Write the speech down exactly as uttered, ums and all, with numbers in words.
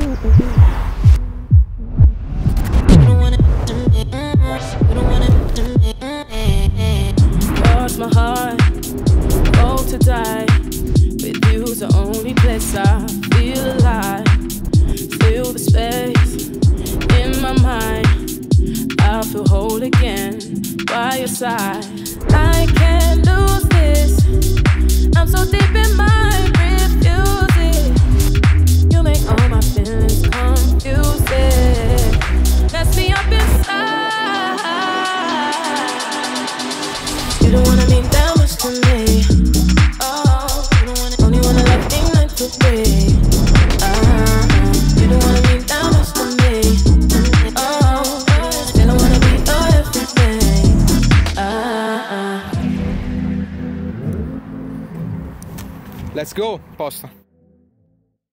Cross my heart, hope to die. With you's the only place I feel alive. Feel the space in my mind. I feel whole again by your side. I can't lose this. I'm so deep in my refuse it. You make all my feelings confusing. Mess me up inside. You don't wanna mean that much to me. Oh, you don't wanna, only wanna love me like to be. Uh, you don't wanna mean that much to me. Oh, still I wanna be your everything. Uh, uh. Let's go, posta.